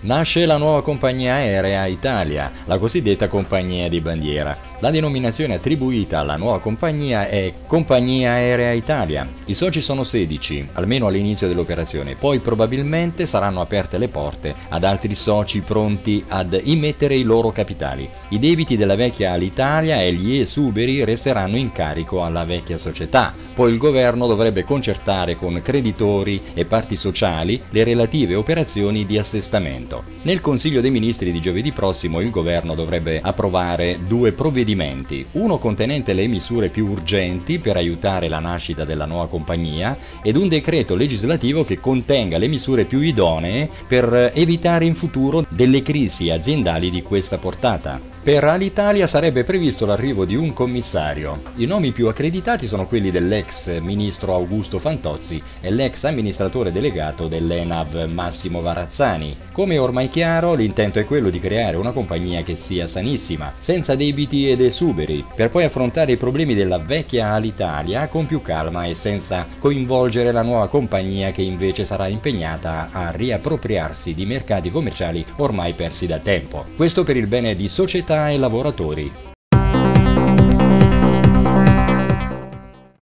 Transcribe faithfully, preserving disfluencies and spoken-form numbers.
Nasce la nuova compagnia aerea Italia, la cosiddetta compagnia di bandiera. La denominazione attribuita alla nuova compagnia è Compagnia Aerea Italia. I soci sono sedici, almeno all'inizio dell'operazione, poi probabilmente saranno aperte le porte ad altri soci pronti ad immettere i loro capitali. I debiti della vecchia Alitalia e gli esuberi resteranno in carico alla vecchia società, poi il governo dovrebbe concertare con creditori e parti sociali le relative operazioni di assestamento. Nel Consiglio dei Ministri di giovedì prossimo il governo dovrebbe approvare due provvedimenti, uno contenente le misure più urgenti per aiutare la nascita della nuova compagnia ed un decreto legislativo che contenga le misure più idonee per evitare in futuro delle crisi aziendali di questa portata. Per Alitalia sarebbe previsto l'arrivo di un commissario. I nomi più accreditati sono quelli dell'ex ministro Augusto Fantozzi e l'ex amministratore delegato dell'ENAV Massimo Varazzani. Come ormai chiaro, l'intento è quello di creare una compagnia che sia sanissima, senza debiti ed esuberi, per poi affrontare i problemi della vecchia Alitalia con più calma e senza coinvolgere la nuova compagnia che invece sarà impegnata a riappropriarsi di mercati commerciali ormai persi da tempo. Questo per il bene di società e lavoratori.